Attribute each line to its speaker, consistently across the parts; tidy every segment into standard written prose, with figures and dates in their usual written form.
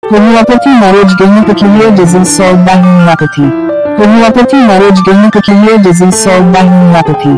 Speaker 1: Homeopathy marriage gain peculiar disease solved by homeopathy. Homeopathy marriage gain peculiar disease solved by homeopathy.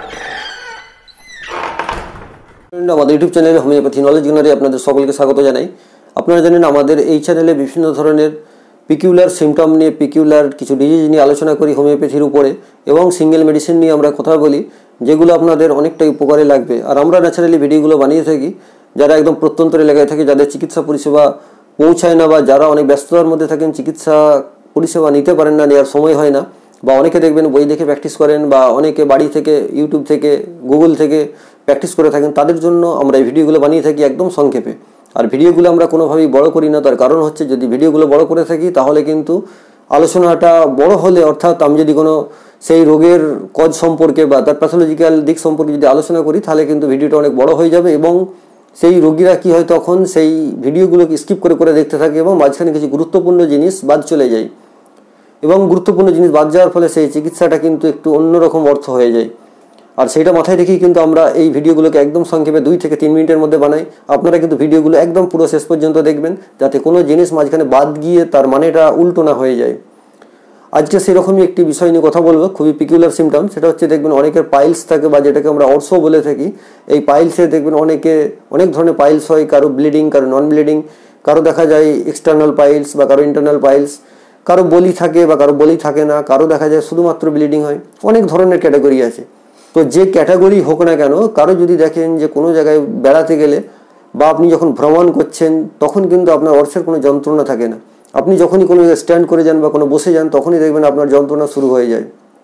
Speaker 2: আমাদের YouTube চ্যানেলে homeopathy knowledge গেনারে আপনাদের সকলকে স্বাগত জানাই। আপনারা জানেন আমাদের এই চ্যানেলে বিভিন্ন ধরনের পিকিউলার সিমটম নিয়ে পিকিউলার কিছু ডিজিজ নিয়ে আলোচনা করি হোমিওপ্যাথির উপরে এবং সিঙ্গেল মেডিসিন নিয়ে আমরা কথা বলি যেগুলো আপনাদের অনেকটাই উপকারে লাগবে। আর আমরা ন্যাচারালি ভিডিওগুলো বানিয়ে থাকি যারা একদম প্রত্যন্ত এলাকায় থাকে, যাদের চিকিৎসা পরিষেবা পৌঁছায় না বা যারা অনেক ব্যস্ততার মধ্যে থাকেন, চিকিৎসা পরিষেবা নিতে পারেন না, নেওয়ার সময় হয় না, বা অনেকে দেখবেন বই দেখে প্র্যাকটিস করেন বা অনেকে বাড়ি থেকে ইউটিউব থেকে গুগল থেকে প্র্যাকটিস করে থাকেন, তাদের জন্য আমরা এই ভিডিওগুলো বানিয়ে থাকি একদম সংক্ষেপে। আর ভিডিওগুলো আমরা কোনোভাবেই বড় করি না, তার কারণ হচ্ছে যদি ভিডিওগুলো বড় করে থাকি তাহলে কিন্তু আলোচনাটা বড় হলে, অর্থাৎ আমি যদি কোনো সেই রোগের কজ সম্পর্কে বা তার প্যাথোলজিক্যাল দিক সম্পর্কে যদি আলোচনা করি তাহলে কিন্তু ভিডিওটা অনেক বড় হয়ে যাবে এবং সেই রোগীরা কি হয় তখন সেই ভিডিওগুলোকে স্কিপ করে করে দেখতে থাকে এবং মাঝখানে কিছু গুরুত্বপূর্ণ জিনিস বাদ চলে যায় এবং গুরুত্বপূর্ণ জিনিস বাদ যাওয়ার ফলে সেই চিকিৎসাটা কিন্তু একটু অন্যরকম অর্থ হয়ে যায়। আর সেইটা মাথায় রেখেই কিন্তু আমরা এই ভিডিওগুলোকে একদম সংক্ষেপে 2 থেকে 3 মিনিটের মধ্যে বানাই। আপনারা কিন্তু ভিডিওগুলো একদম পুরো শেষ পর্যন্ত দেখবেন যাতে কোনো জিনিস মাঝখানে বাদ গিয়ে তার মানেটা উল্টো না হয়ে যায়। আজকে সেরকমই একটি বিষয় নিয়ে কথা বলবো, খুবই পিকুলার সিমটম। সেটা হচ্ছে দেখবেন অনেকের পাইলস থাকে বা যেটাকে আমরা অর্শ বলে থাকি। এই পাইলসে দেখবেন অনেক ধরনের পাইলস হয়, কারো ব্লিডিং, কারো নন ব্লিডিং, কারো দেখা যায় এক্সটার্নাল পাইলস বা কারো ইন্টারনাল পাইলস, কারো বলি থাকে বা কারো বলি থাকে না, কারো দেখা যায় শুধুমাত্র ব্লিডিং হয়। অনেক ধরনের ক্যাটাগরি আছে। তো যে ক্যাটাগরি হোক না কেন, কারো যদি দেখেন যে কোনো জায়গায় বেড়াতে গেলে বা আপনি যখন ভ্রমণ করছেন তখন কিন্তু আপনার অর্শের কোনো যন্ত্রণা থাকে না। আপনি যখনই কোনো স্ট্যান্ড করে যান বা কোনো বসে যান তখনই দেখবেন আপনার যন্ত্রণা শুরু হয়ে যায়।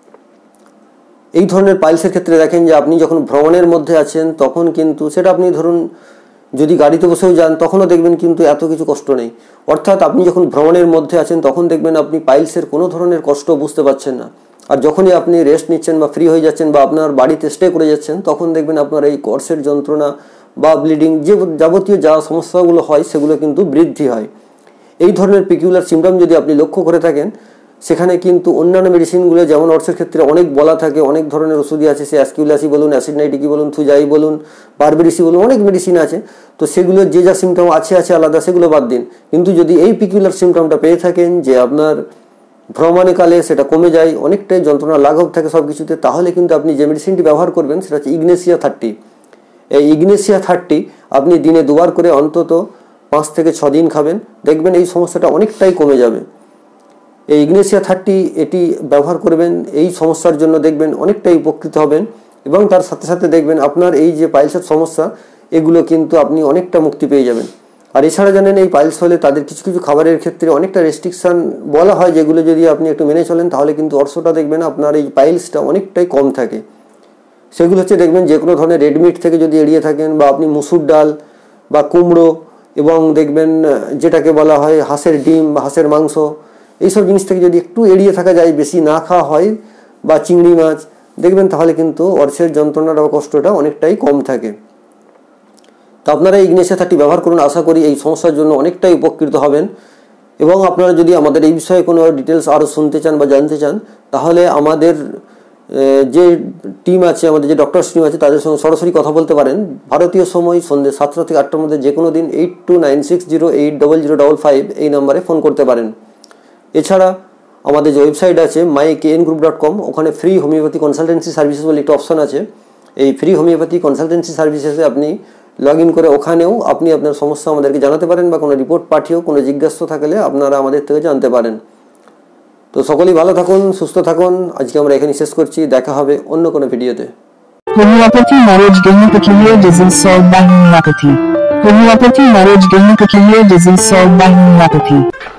Speaker 2: এই ধরনের পাইলসের ক্ষেত্রে দেখেন যে আপনি যখন ভ্রমণের মধ্যে আছেন তখন কিন্তু সেটা আপনি ধরুন যদি গাড়িতে বসেও যান তখনও দেখবেন কিন্তু এত কিছু কষ্ট নেই। অর্থাৎ আপনি যখন ভ্রমণের মধ্যে আছেন তখন দেখবেন আপনি পাইলসের কোনো ধরনের কষ্ট বুঝতে পারছেন না। আর যখনই আপনি রেস্ট নিচ্ছেন বা ফ্রি হয়ে যাচ্ছেন বা আপনার বাড়িতে স্টে করে যাচ্ছেন তখন দেখবেন আপনার এই অর্শের যন্ত্রণা বা ব্লিডিং যে যাবতীয় যা সমস্যাগুলো হয় সেগুলো কিন্তু বৃদ্ধি হয়। এই ধরনের পিকিউলার সিমটম যদি আপনি লক্ষ্য করে থাকেন সেখানে কিন্তু অন্যান্য মেডিসিনগুলো যেমন অর্শের ক্ষেত্রে অনেক বলা থাকে, অনেক ধরনের ওষুধই আছে, সে অ্যাসকিউলাসি বলুন, অ্যাসিড নাইট্রিকি বলুন, থুজাই বলুন, বারবেরিসি বলুন, অনেক মেডিসিন আছে। তো সেগুলো যে যা সিমটম আছে আলাদা, সেগুলো বাদ দিন। কিন্তু যদি এই পিকিউলার সিমটমটা পেয়ে থাকেন যে আপনার ভ্রমণকালে সেটা কমে যায়, অনেকটাই যন্ত্রণা লাঘব থাকে সব কিছুতে, তাহলে কিন্তু আপনি যে মেডিসিনটি ব্যবহার করবেন সেটা হচ্ছে ইগনেসিয়া 30। এই ইগনেসিয়া 30 আপনি দিনে 2 বার করে অন্তত 5 থেকে 6 দিন খাবেন, দেখবেন এই সমস্যাটা অনেকটাই কমে যাবে। এই ইগনেসিয়া 30 এটি ব্যবহার করবেন, এই সমস্যার জন্য দেখবেন অনেকটাই উপকৃত হবেন এবং তার সাথে সাথে দেখবেন আপনার এই যে পাইলসের সমস্যা এগুলো কিন্তু আপনি অনেকটা মুক্তি পেয়ে যাবেন। আর এছাড়া জানেন এই পাইলস হলে তাদের কিছু কিছু খাবারের ক্ষেত্রে অনেকটা রেস্ট্রিকশান বলা হয়, যেগুলো যদি আপনি একটু মেনে চলেন তাহলে কিন্তু অর্শটা দেখবেন আপনার এই পাইলসটা অনেকটাই কম থাকে। সেগুলো হচ্ছে দেখবেন যে কোনো ধরনের রেড মিট থেকে যদি এড়িয়ে থাকেন বা আপনি মুসুর ডাল বা কুমড়ো এবং দেখবেন যেটাকে বলা হয় হাঁসের ডিম বা হাঁসের মাংস, এইসব জিনিস থেকে যদি একটু এড়িয়ে থাকা যায়, বেশি না খাওয়া হয়, বা চিংড়ি মাছ, দেখবেন তাহলে কিন্তু অর্শের যন্ত্রণার বা কষ্টটা অনেকটাই কম থাকে। তো আপনারা ইগনেসিয়া 30 ব্যবহার করুন, আশা করি এই সমস্যার জন্য অনেকটাই উপকৃত হবেন। এবং আপনারা যদি আমাদের এই বিষয়ে কোনো ডিটেলস আরও শুনতে চান বা জানতে চান তাহলে আমাদের যে টিম আছে, আমাদের যে ডক্টরস টিম আছে তাদের সঙ্গে সরাসরি কথা বলতে পারেন। ভারতীয় সময় সন্ধ্যে 7টা থেকে 8টার মধ্যে যে কোনো দিন 8296080055 এই নাম্বারে ফোন করতে পারেন। এছাড়া আমাদের যে ওয়েবসাইট আছে mykngroup.com, ওখানে ফ্রি হোমিওপ্যাথি কনসালটেন্সি সার্ভিসেস বলে একটা অপশন আছে। এই ফ্রি হোমিওপ্যাথি কনসালটেন্সি সার্ভিসেসে আপনি লগ ইন করে ওখানেও আপনি আপনার সমস্যা আমাদেরকে জানাতে পারেন বা কোনো রিপোর্ট পাঠিয়েও কোনো জিজ্ঞাসা থাকলে আপনারা আমাদের থেকে জানতে পারেন। তো সকলেই ভালো থাকুন, সুস্থ থাকুন। আজকে আমরা এখানে শেষ করছি, দেখা হবে অন্য কোনো ভিডিওতে।
Speaker 1: Homeopathy marriage gain peculiar disease solved by homeopathy. Homeopathy marriage gain peculiar disease solved by homeopathy.